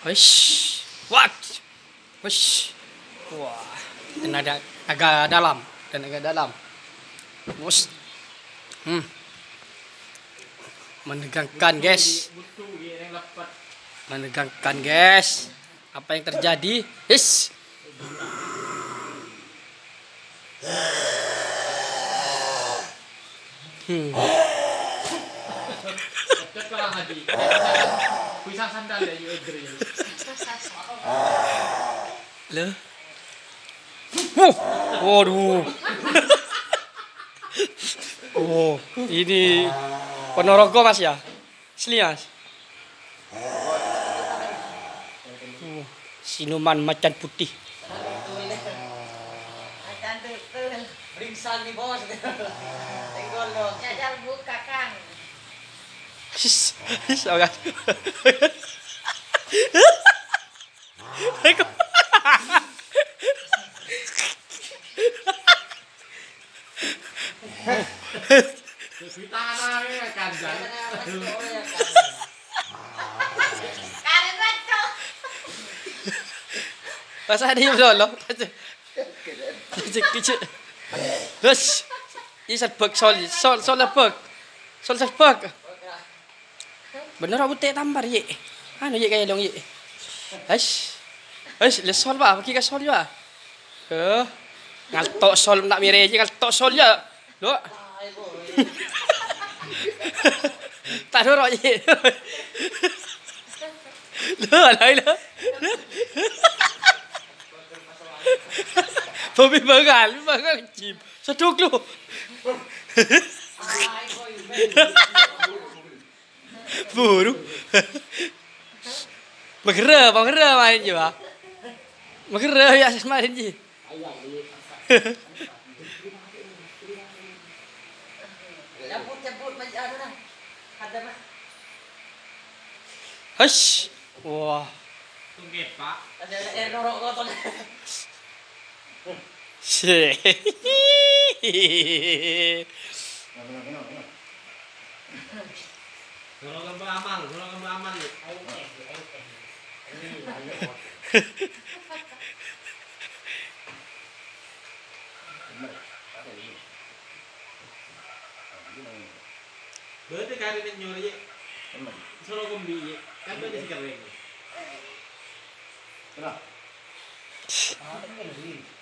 Wish. What? Wish. Wah. Dan agak dalam. Bos. Menegangkan, guys. Menegangkan, guys. Apa yang terjadi? Yes. Loh. Waduh. Oh, ini Ponorogo Mas ya? Asli Mas. Siluman macan putih. Bringsan di bos. Tenggol lo. Jajal buka Kang. Sogat. Pasal dia belum. Kecil. Terus, ini salpek sol lepek. Sol salpek. Bener aku tak tambar ye. Anu ye kaya dong ye. Aish, le sol ba, bagi ka sol ya. Ngaltok sol nak mire je ngaltok sol ya. Lo. Tak dorok je. Lo. Bobby bangal cip. Seduk lu. Buru. Magera main je ba. Magera ya main je. Cabut macam mana? Ada mah. Hush. Wah. Tunggu Pak. Ada norok kotor. Golongan beramal ni. Berarti kali ni nyuri je. Solo kombi je. Kan berarti sekarang ni. Kenapa?